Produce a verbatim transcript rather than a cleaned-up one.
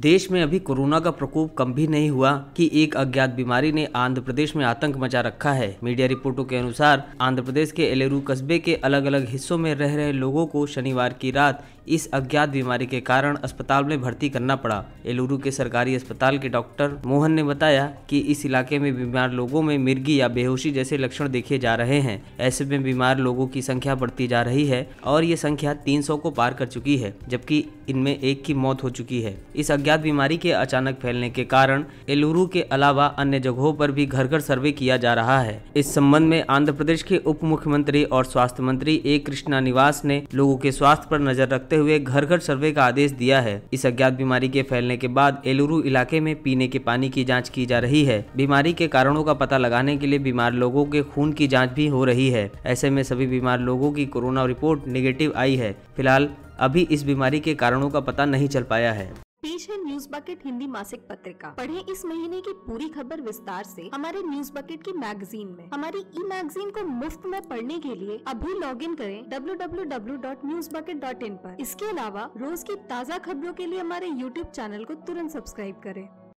देश में अभी कोरोना का प्रकोप कम भी नहीं हुआ कि एक अज्ञात बीमारी ने आंध्र प्रदेश में आतंक मचा रखा है। मीडिया रिपोर्टों के अनुसार आंध्र प्रदेश के एलेरू कस्बे के अलग अलग हिस्सों में रह रहे लोगों को शनिवार की रात इस अज्ञात बीमारी के कारण अस्पताल में भर्ती करना पड़ा। एलुरु के सरकारी अस्पताल के डॉक्टर मोहन ने बताया कि इस इलाके में बीमार लोगों में मिर्गी या बेहोशी जैसे लक्षण देखे जा रहे हैं। ऐसे में बीमार लोगों की संख्या बढ़ती जा रही है और ये संख्या तीन सौ को पार कर चुकी है, जबकि इनमें एक की मौत हो चुकी है। इस अज्ञात बीमारी के अचानक फैलने के कारण एलुरु के अलावा अन्य जगहों पर भी घर घर सर्वे किया जा रहा है। इस संबंध में आंध्र प्रदेश के उप मुख्यमंत्री और स्वास्थ्य मंत्री ए कृष्णा निवास ने लोगों के स्वास्थ्य पर नजर रखते हुए घर घर सर्वे का आदेश दिया है। इस अज्ञात बीमारी के फैलने के बाद एलुरु इलाके में पीने के पानी की जांच की जा रही है। बीमारी के कारणों का पता लगाने के लिए बीमार लोगों के खून की जांच भी हो रही है। ऐसे में सभी बीमार लोगों की कोरोना रिपोर्ट नेगेटिव आई है। फिलहाल अभी इस बीमारी के कारणों का पता नहीं चल पाया है। पेश है न्यूज बकेट हिंदी मासिक पत्रिका। पढ़ें इस महीने की पूरी खबर विस्तार से हमारे न्यूज बकेट की मैगजीन में। हमारी ई मैगजीन को मुफ्त में पढ़ने के लिए अभी लॉग इन करें W W W dot news bucket dot in पर। इसके अलावा रोज की ताज़ा खबरों के लिए हमारे यूट्यूब चैनल को तुरंत सब्सक्राइब करें।